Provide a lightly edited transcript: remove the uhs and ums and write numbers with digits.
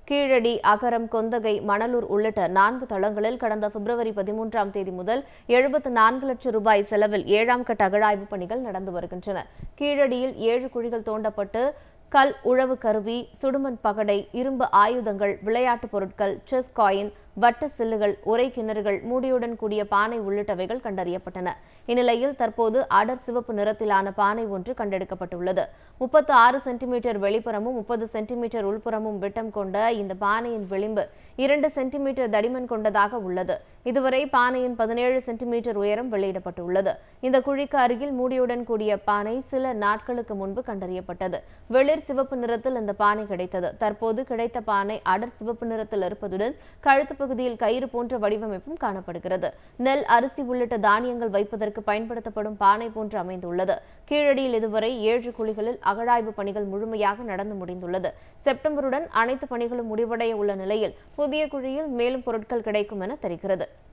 கீழடி, அகரம், கொந்தகை, மணலூர் உள்ளிட்ட 4 தளங்களில் கடந்த பிப்ரவரி 13ஆம் தேதி முதல் 74 லட்சம் ரூபாய் செலவில் 7ஆம் கட்ட அகழாய்வு பணிகள் நடந்து வருகின்றன. கீழடியில் 7 குழிகள் தோண்டப்பட்டு கல் உழவு கருவி, சுடுமண் பகடை, இரும்பு ஆயுதங்கள், விளையாட்டுப் பொருட்கள், செஸ் காயின், வட்ட சில்லுகள், உரை கிணறுகள், மூடியுடன் கூடிய பானை உள்ளிட்டவைகள் கண்டறியப்பட்டன. இந்நிலையில் தற்போது அடர் சிவப்பு நிறத்திலான பானை ஒன்று கண்டெடுக்கப்பட்டுள்ளது. 36 சென்டிமீட்டர் வெளிப்புறமும் 30 சென்டிமீட்டர் உள்புறமும் விட்டம் கொண்ட இந்த பானையின் விளிம்பு 2 சென்டிமீட்டர் தடிமன் கொண்டதாக உள்ளது. இதுவரை பானையின் 17 சென்டிமீட்டர் உயரம் வெளியிடப்பட்டுள்ளது. இந்த குழிக்கு அருகில் மூடியுடன் கூடிய பானை சில நாட்களுக்கு முன்பு கண்டறியப்பட்டது. வெளிர் சிவப்பு நிறத்தில் இந்த பானை கிடைத்தது. தற்போது கிடைத்த பானை அடர் சிவப்பு நிறத்தில் இருப்பதுடன் கழுத்து பகுதியில் கயிறு போன்ற வடிவமைப்பும் காணப்படுகிறது. நெல், அரிசி உள்ளிட்ட தானியங்கள் வைப்பதற்கு பயன்படுத்தப்படும் பானை போன்று அமைந்துள்ளது. கீழடியில் இதுவரை 7 குழிகளில் அகழாய்வு பணிகள் முழுமையாக நடந்து முடிந்துள்ளது. செப்டம்பருடன் அனைத்து பணிகளும் முடிவடைய உள்ள நிலையில் புதிய குழியில் மேலும் பொருட்கள் கிடைக்கும் என தெரிகிறது.